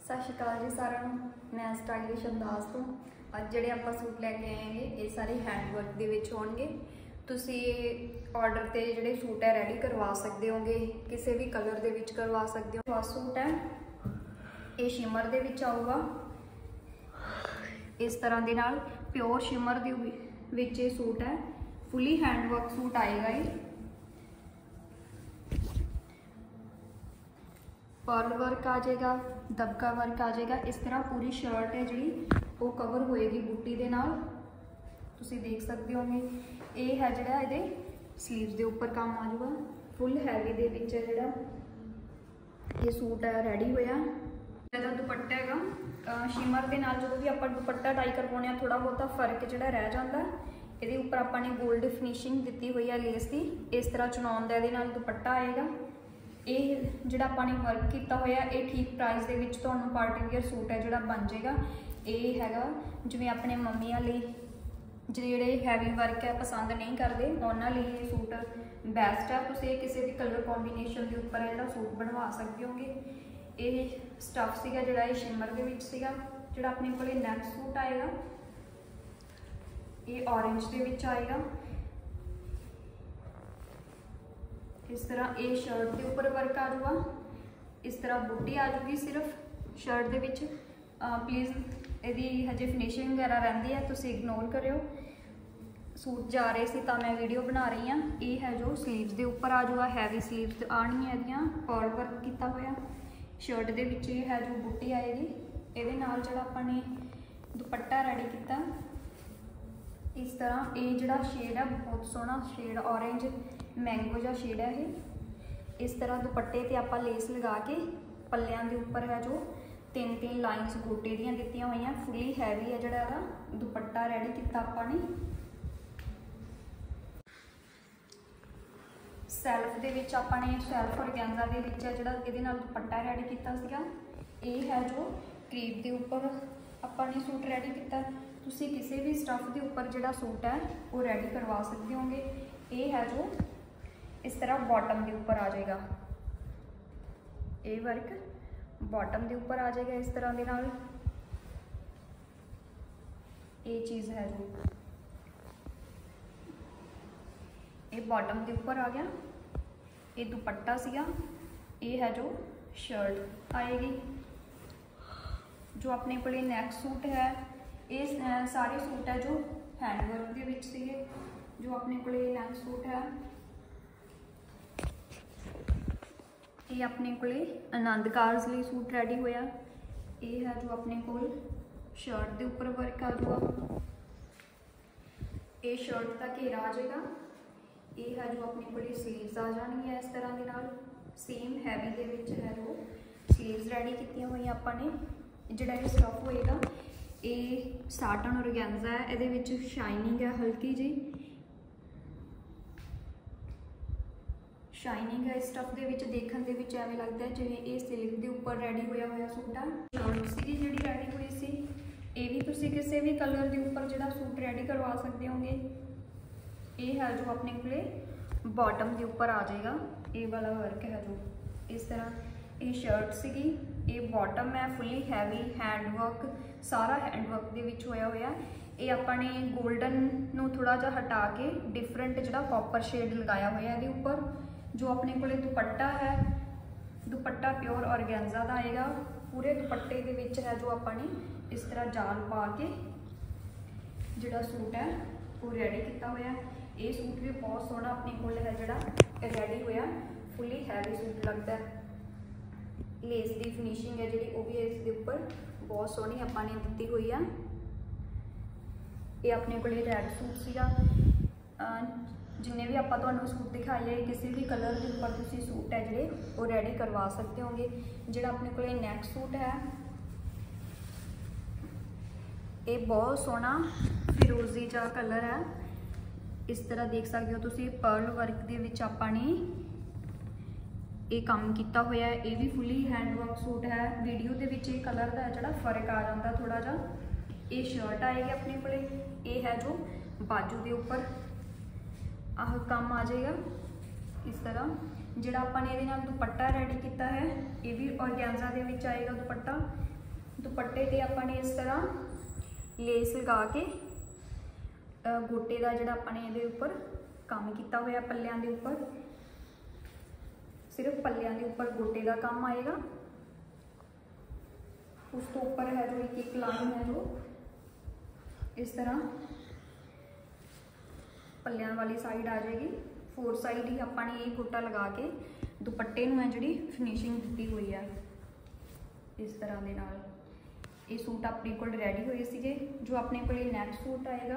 सत श्री अकाल जी सारिਆਂ ਨੂੰ। मैं स्टाइलिश अंदाज तो ਅੱਜ ਜਿਹੜੇ ਆਪਾਂ सूट लैके आए हैं ये सारे हैंडवर्क ਦੇ ਵਿੱਚ ਹੋਣਗੇ। ਤੁਸੀਂ ਆਰਡਰ ਤੇ ਜਿਹੜੇ सूट है रेडी करवा सकते होगे, किसी भी कलर ਦੇ ਵਿੱਚ करवा सकते हो। फर्स्ट सूट है ये शिमर ਦੇ ਵਿੱਚ ਆਊਗਾ इस तरह ਦੇ ਨਾਲ प्योर शिमर ਦੇ ਵਿੱਚ ਇਹ सूट है। फुली हैंडवर्क सूट आएगा ये, पर्ल वर्क आ जाएगा, दबका वर्क आ जाएगा। इस तरह पूरी शर्ट है जी वो कवर होएगी बूटी दे नाल, तुसी देख सकते होंगे। ये है जिहड़ा इहदे स्लीव्स दे उपर काम आ जाऊगा। फुल हैवी दे विच है जिहड़ा ये सूट है रेडी होया। इहदा दुपट्टा हैगा शिमर दे नाल। जदों भी आपां दुपट्टा टाई करवाउने थोड़ा बहुता फर्क जिहड़ा रह जांदा। इहदे उपर आपां ने गोल्ड फिनिशिंग दित्ती हुई है लेस की। इस तरह चुनाउण दा इहदे नाल दुपट्टा आएगा। ये जिहड़ा आपां ने वर्क किया होया ये ठीक प्राइस दे विच तुहानूं पार्टी वेयर सूट है जिहड़ा बन जाएगा। ये हैगा जिवें अपने मम्मियां लई जिहड़े हैवी वर्क है पसंद नहीं करते उन्हां लई ये सूट बेस्ट है। तुसीं किसी भी कलर कॉम्बीनेशन के उपर जिहड़ा सूट बनवा सकते होगे। ये स्टफ सीगा जिहड़ा ये शिमर दे विच सीगा। जिहड़ा अपने कोले नैक्सट सूट आएगा ये ऑरेंज दे विच आएगा। इस तरह ये शर्ट के उपर वर्क आ जाऊगा। इस तरह बूटी आ जाऊगी सिर्फ शर्ट के विच। प्लीज़ यदि हजे फिनिशिंग वगैरह रही है तुम इग्नोर करो। सूट जा रहे थे तो मैं वीडियो बना रही हाँ। ये है जो स्लीव्स के उपर आ जाऊगा, हैवी स्लीव्स आनी है दियाँ, पर्ल वर्क किया होया। शर्ट के विच ये है जो बूटी आएगी। ये नाल जिहड़ा अपने दुपट्टा रेडी किया इस तरह। ये जिहड़ा शेड है बहुत सोहना शेड ऑरेंज मैंगो जा शेड है ये। इस तरह दुपट्टे ते आपां लेस लगा के पल्लियां दे उपर है जो तीन तीन लाइन्स गोटे दियां दित्तियां होईयां। फुली हैवी है जिहड़ा इहदा दुपट्टा रेडी किया आपां ने। सैल्फ दे विच आपां ने सैल्फ ऑर्गेन्जा दे विच है जिहड़ा इहदे नाल दुपट्टा रेडी किया सीगा। ये है जो क्रीप दे उपर आपां ने सूट रेडी किया। तुसीं किसी भी स्टफ के उपर जिहड़ा सूट है वो रेडी करवा सकते होंगे। ये है जो इस तरह बॉटम के ऊपर आ जाएगा। ये वर्क बॉटम के ऊपर आ जाएगा इस तरह के नाल। ये चीज़ है जो ये बॉटम के ऊपर आ गया। ये दुपट्टा सीगा। ये है जो शर्ट आएगी। जो अपने को नैक्सट सूट है ये सारे सूट है जो हैंडवर्क के विच सीगे। जो अपने को नैक्सट सूट है ये अपने को आनंद कारज लिए सूट रेडी होया। ये है जो अपने को शर्ट के उपर वर्क आ जाऊगा। ये शर्ट का घेरा आ जाएगा। ये है जो अपने को स्लीव्स आ जानी है इस तरह के नाल। सेम हैवी के विच है जो स्लीव्स रेडी की हुई अपने। जिहड़ा ये स्टफ होएगा ये साटन ऑर्गेन्जा है। इहदे विच शाइनिंग है हल्की जी शाइनिंग है। इस स्टफ के विच देखने के विच एवें लगता है जिवें ये सिल्क के उपर रेडी होया होया सूट है। शर्ट सी जिहड़ी रेडी हुई सी ये भी तुसीं किसी भी कलर के उपर जिहड़ा सूट रेडी करवा सकते होंगे। ये है जो अपने को बॉटम के उपर आ जाएगा। ये वाला वर्क है जो इस तरह। ये शर्ट सी ये बॉटम है फुली हैवी हैंडवर्क सारा हैंडवर्क के विच होया होया। ये अपने गोल्डन नू थोड़ा जा हटा के डिफरेंट जिहड़ा कॉपर शेड लगाया होया इहदे उपर। जो अपने को दुपट्टा है दुपट्टा प्योर ऑर्गेन्जा का आएगा। पूरे दुपट्टे के विच है जो अपने इस तरह जाल पा के जिहड़ा सूट है वो रेडी किया होया। ये सूट भी बहुत सोहना अपने को है जिहड़ा रेडी होया। फुली हैवी सूट लगता है। लेस की फिनिशिंग है जी वो भी इसके उपर बहुत सोहनी अपने दी हुई है। ये अपने को रैड सूट सीगा। जिन्हें भी आप सूट दिखाई है किसी भी कलर के उपर तुसीं सूट है जिहड़े वो रेडी करवा सकते होंगे। जिहड़ा अपने को नैक्सट सूट है ये बहुत सोहना फिरोजी जा कलर है। इस तरह देख सकते हो तुसीं पर्ल वर्क दे विच आपां ने ये काम किया होया है। ये भी फुली हैंडवर्क सूट है। वीडियो के विच कलर का जिहड़ा फर्क आ जाता थोड़ा जा। ये शर्ट आएगी अपने को। ये है जो बाजू के उपर आह काम आ जाएगा इस तरह। जिहड़ा आपां ने इहदे नाल दुपट्टा रेडी किया है ये भी ऑर्गेन्जा दे विच आएगा दुपट्टा। दुपट्टे ते आपां ने इस तरह लेस लगा के गोटे का जिहड़ा आपां ने इहदे उपर काम किया होया, पल्लियां दे उपर सिर्फ पल्लियां दे उपर गोटे का काम आएगा। उस तो ऊपर है जो एक लाइन है जो इस तरह पल्लियां वाली साइड आ जाएगी। 4 साइड ही आपां ने ये गोटा लगा के दुपट्टे नूं है जिहड़ी फिनिशिंग दी हुई है इस तरह दे नाल। ये सूट अपने को रेडी हुए सीगे। जो अपने को नैक्सट सूट आएगा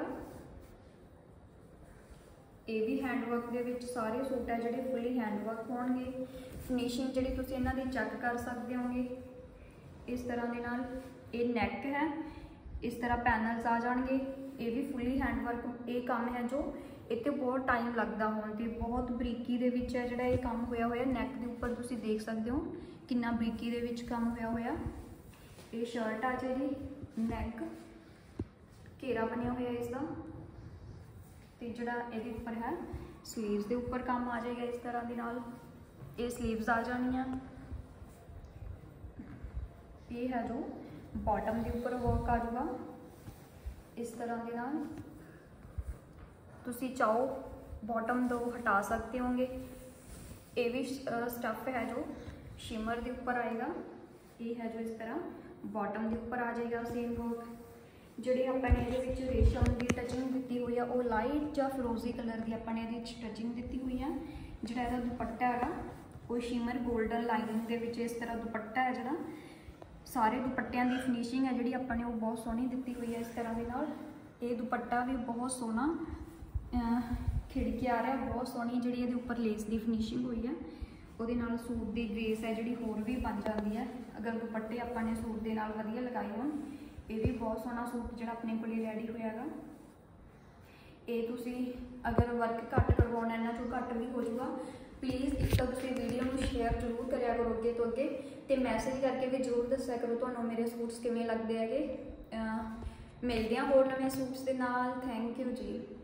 ये भी हैंडवर्क के विच, सारे सूट है जिहड़े फुली हैंडवर्क होणगे। फिनिशिंग जिहड़ी तुसीं इन्हां दी चैक कर सकते होगे इस तरह के नाल। ये नैक है, इस तरह पैनल्स आ जाएंगे। ये भी फुली हैंडवर्क ये काम है जो इत्ते बहुत टाइम लगता होने ते बहुत बरीकी दे विच है जिहड़ा ये काम होया होया। नैक के उपर तुसीं देख सकते हो कितना बरीकी दे विच काम होया होया। ये शर्ट आ जाएगी, नैक घेरा बनया हुआ इसका, तो जोड़ा ये उपर है स्लीव्स के उपर काम आ जाएगा इस तरह के नाल। ये स्लीव्स आ जानिया। ये है जो बॉटम के उपर वर्क आ जाएगा इस तरह के नाल। तुसी चाहो बॉटम दो हटा सकते होंगे। ये भी स्टफ है जो शिमर के उपर आएगा। ये है जो इस तरह बॉटम के उपर आ जाएगा सेम वर्क। जिहड़ी अपने ये रेशम की टचिंग दी हुई है वो लाइट या फिरोजी कलर की अपने ये टचिंग दी हुई है। जिहड़ा इसका दुपट्टा है वो शिमर गोल्डन लाइनिंग के विच इस तरह दुपट्टा है। जिहड़ा सारे दुपट्टियां की फिनिशिंग है जिहड़ी अपने वो बहुत सोहनी दी हुई है इस तरह के नाल। ये दुपट्टा भी बहुत सोहना खिड़की आ रहा है, बहुत सोहनी जिहड़ी इहदे उपर लेस की फिनिशिंग हुई है। ਉਹਦੇ ਨਾਲ सूट की ग्रेस है जिहड़ी होर भी बन जाती है अगर दुपट्टे आपां ने सूट के नाल वधिया लगाए होण। ये भी बहुत सोहना सूट जिहड़ा अपने को रेडी होयागा। ये तुसी अगर वर्क घट करवाउणा इन्हां चों घट भी हो जाऊगा। प्लीज़ एक तो तुसी वीडियो में शेयर जरूर करिया करो अगे तो अगे, तो मैसेज करके भी जरूर दस्सिया करो तुहानूं मेरे सूट्स किवें लगदे हैगे। मिलदे हां होर नवें सूट्स दे नाल। Thank you ji.